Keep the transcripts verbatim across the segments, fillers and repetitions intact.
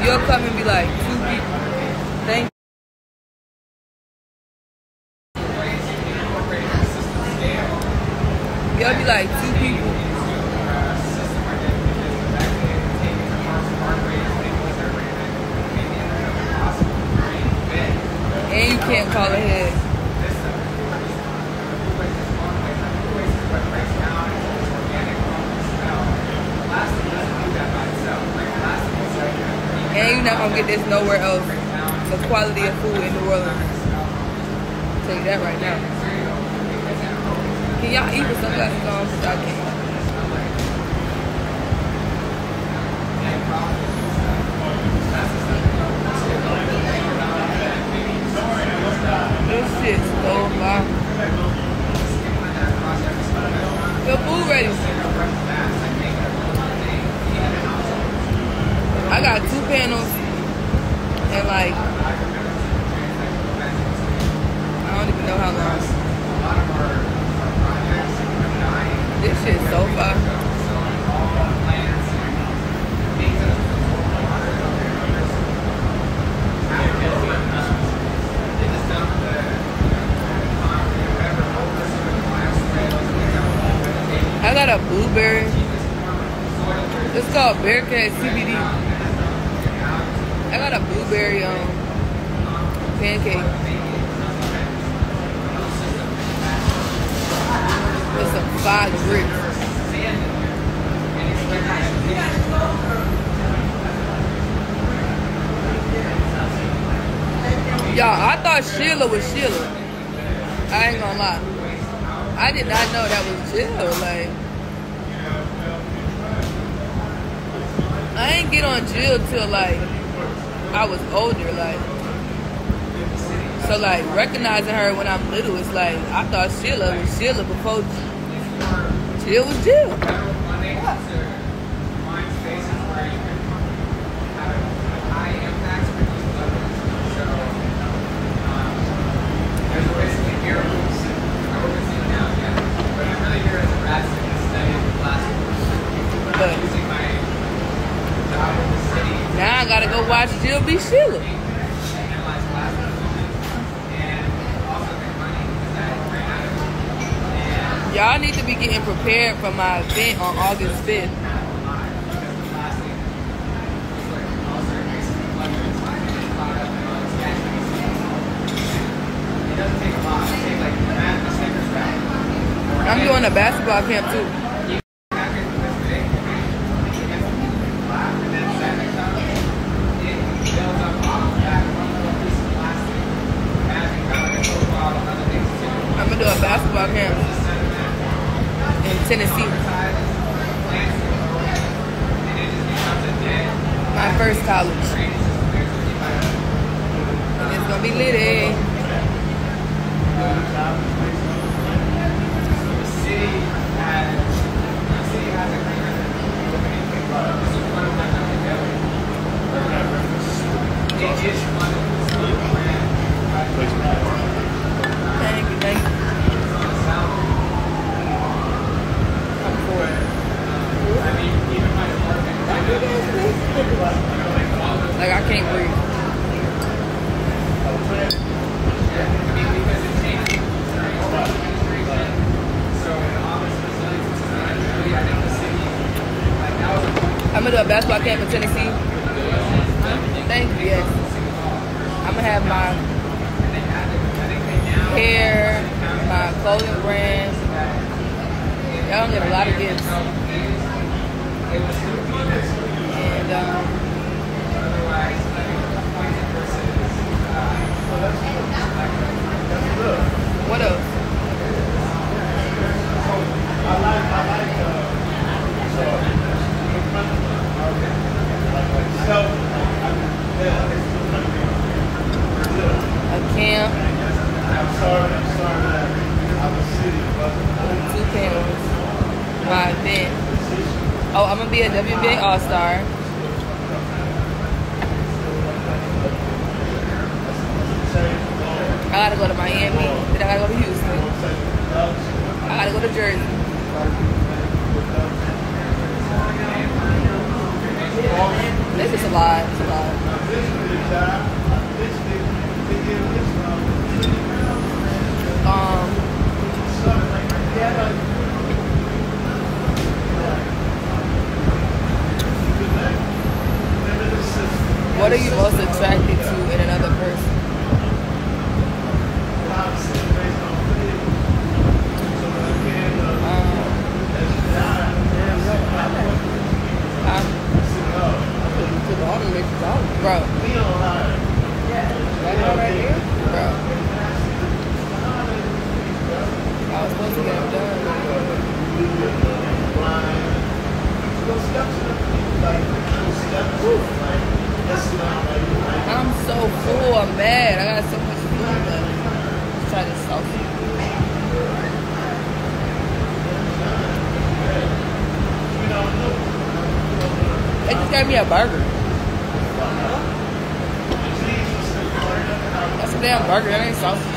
You'll come and be like, two people. Thank you. You'll be like, two people. And you can't call ahead. And you're not gonna get this nowhere else. The quality of food in New Orleans. I'll tell you that right now. Can y'all eat with sunglasses on? Because I can't. This shit's so fire. Your food ready. I got two panels and like I don't even know how long. This shit's so far. I got a blueberry. It's called Bearcat C B D. I got a blueberry um, pancake with some fried grits. Y'all, I thought Sheila was Sheila. I ain't gonna lie. I did not know that was Jill. Like, I ain't get on Jill till like I was older, like, so like recognizing her when I'm little, it's like I thought Sheila was Sheila before Jill was Jill. Yeah. But now I gotta go watch Jill be Sheila. Y'all need to be getting prepared for my event on August fifth. I'm doing a basketball camp too. I'm gonna do a basketball camp in Tennessee. My first college. And it's gonna be lit, eh? Thank you, thank you. I'm for it. Like, I can't breathe. I'm gonna do a basketball camp in Tennessee. Thank you, yes. I'm gonna have my hair, my clothing brand. Y'all gonna get a lot of gifts. And um, what else? A camp. Two panels. My event. Oh, I'm gonna be a W B A All-Star. I gotta go to Miami. Then I gotta go to Houston. I gotta go to Jersey. It's just a lot. It's a lot. Um, what are you most attracted to in another person? Bro. That right here? Bro. I was supposed to get him done. I'm so full, I'm mad. I got so much food left. Let's try this salsa. They just gave me a burger. That's a damn burger, that ain't sausage.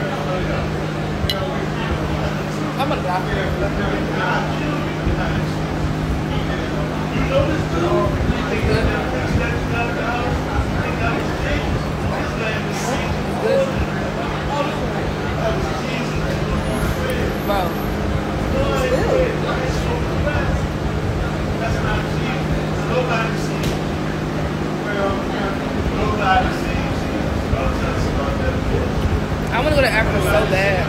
I'm gonna die. Good. Good. Bro. I want to go to Africa so bad.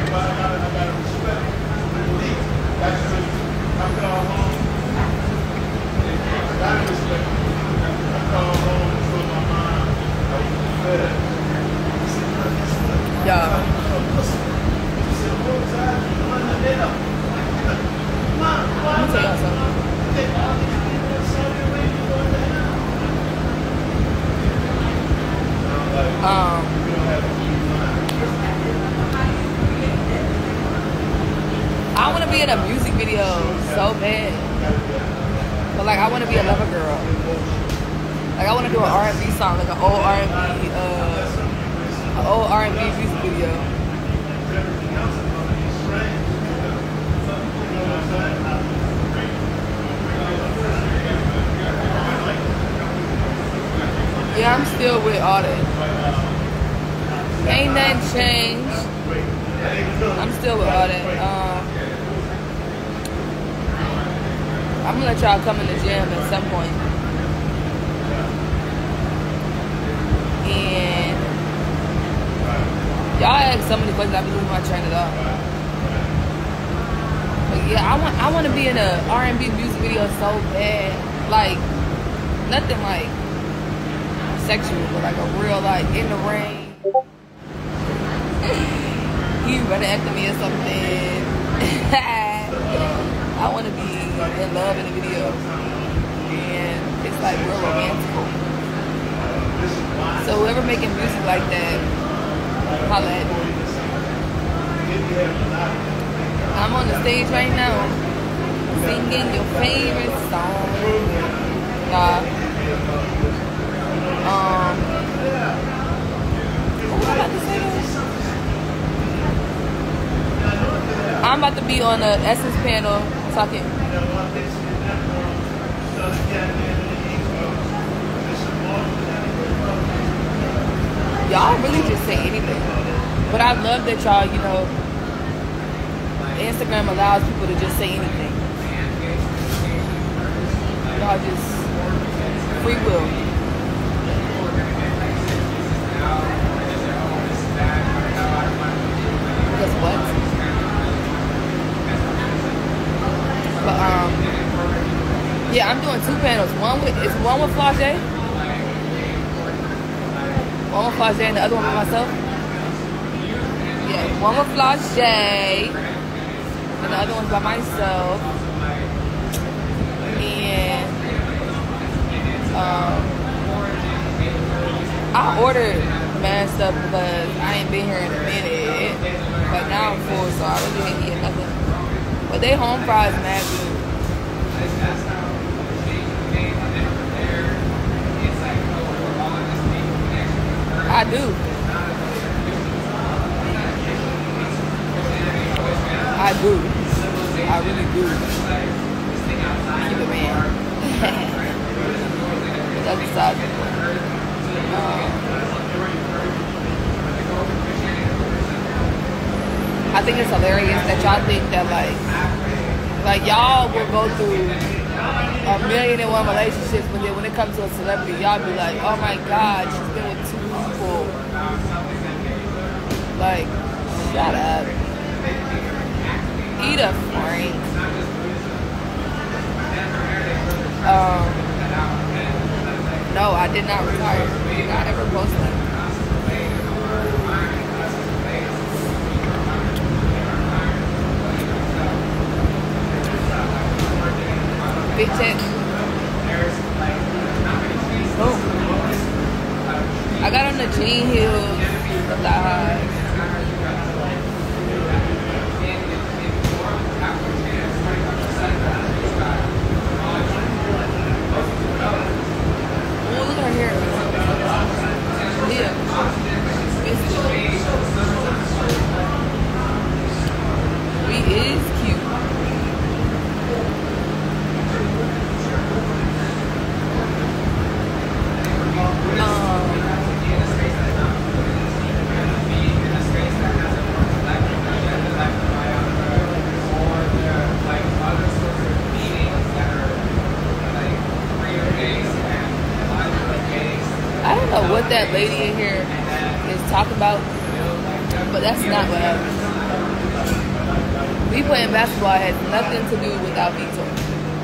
Yeah. Let me tell y'all something. Um, I want to be in a music video so bad, but like I want to be a lover girl. Like I want to do an R and B song, like an old R and B, uh, an old R and B music video. Yeah, I'm still with all that. Ain't nothing changed. I'm still with all that. Um, I'm gonna let y'all come in the gym at some point. And y'all ask so many questions, I be losing my train of thought. But yeah, I want I want to be in a R and B music video so bad. Like nothing like sexual, but like a real like in the rain. He running after me or something. I want to be in love in the video, and it's like real romantic. So whoever making music like that, holla at me. I'm on the stage right now, singing your favorite song. Nah. Um, what was I about to say though? I'm about to be on the Essence panel talking. Y'all really just say anything. But I love that y'all, you know, Instagram allows people to just say anything. Y'all just free will. Because what? But um, yeah, I'm doing two panels. One with it's one with Flau'jae, one with Flau'jae, and the other one with myself. Yeah, one with Flau'jae, and the other one's by myself. And um, I ordered mad stuff because I ain't been here in a minute. But now I'm full, so I really ain't eating nothing. But they home fries mad good. I do. I do. I really do. Keep it man. That's besides the point. Um, I think it's hilarious that y'all think that like, like y'all will go through a million and one relationships, but then when it comes to a celebrity, y'all be like, oh my God, she's been with two people. Like, shut up. Eat a Frank. Um, no, I did not retire. I did not ever post that. Big tip. Oh. I got on the jean heels, the thigh highs. Oh, look at her hair. Yeah. It's we is cute. I don't know what that lady in here is talking about, but that's not what happened. Me playing basketball has nothing to do without me talking.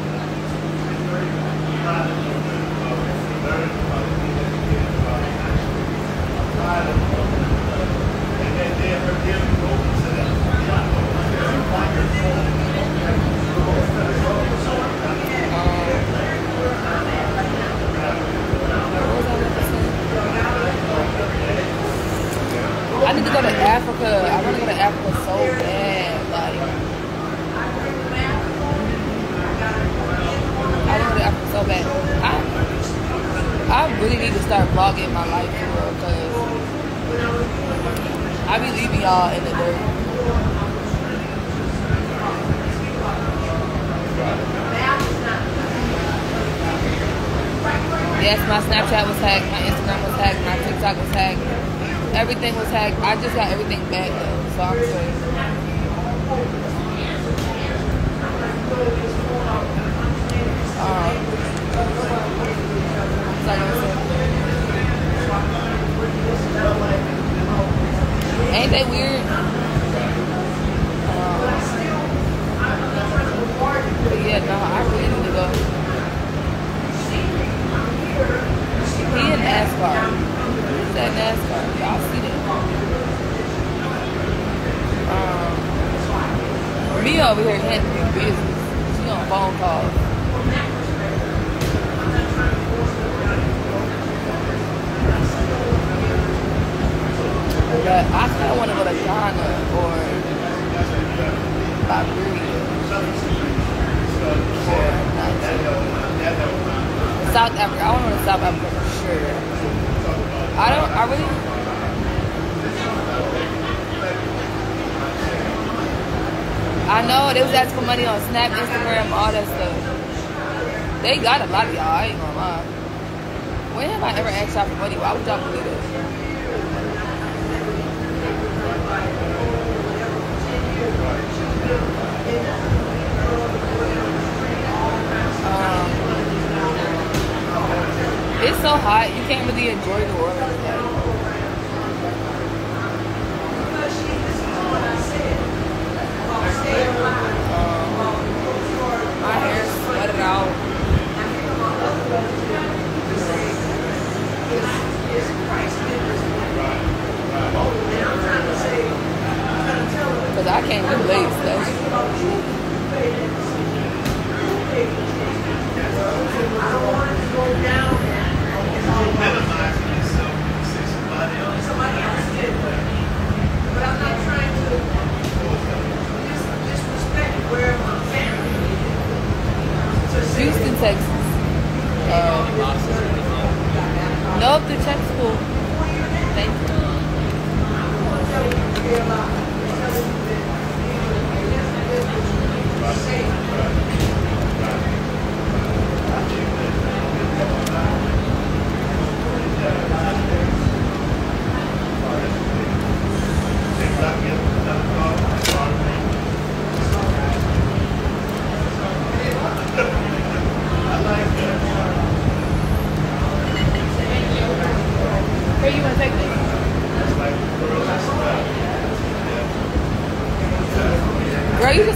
I need to go to Africa. I want to go to Africa so bad. Like, I want to go to Africa so bad. I, I really need to start vlogging my life for real, because I be leaving y'all in the dirt. Yes, my Snapchat was hacked, my Instagram was hacked, my TikTok was hacked. Everything was hacked. I just got everything back though, so I'm good. Um, ain't that weird? Um, but yeah, no, I really need to go. He in NASCAR. Who's that NASCAR? Y'all see that? Um, me over here handling business. She on phone calls. But I kind of want to go to Ghana or Liberia or South Africa. I want to go to South Africa for sure. I don't, I really, I know they was asking for money on Snap, Instagram, all that stuff. They got a lot of y'all, I ain't gonna lie. When have I ever asked y'all for money? Why would y'all believe it? Um, it's so hot, you can't really enjoy New Orleans. Um, my hair sweated out. Cause I can't do lace, though. I don't want it to go down. Somebody else did, but I'm not trying to disrespect where my family is. Houston, Texas. Um, nope, the check school. Thank you.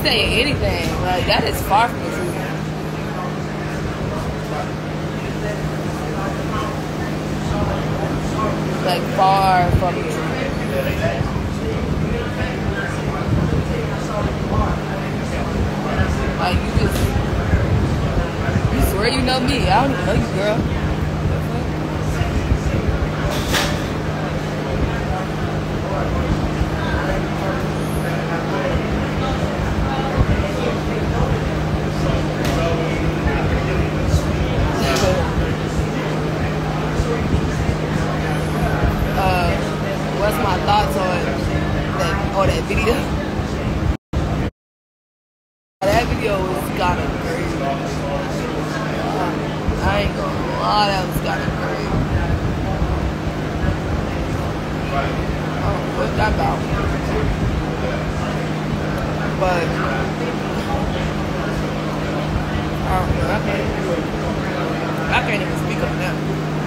saying anything. Like, that is far from the truth. Like, far from the truth. Like, you just, you swear you know me. I don't even know you, girl. uh, what's my thoughts on that, on that video? That video was kind of crazy. I ain't gonna lie, that was kind of crazy. Oh, what's that about? But I don't know. I can't. I can't even speak on that.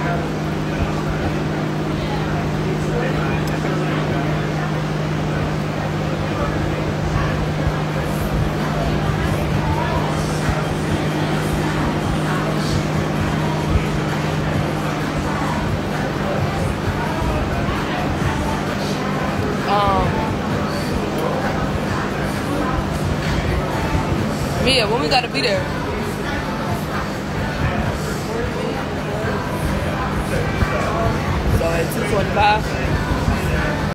Um, Mia, when we gotta be there? So at two twenty-five.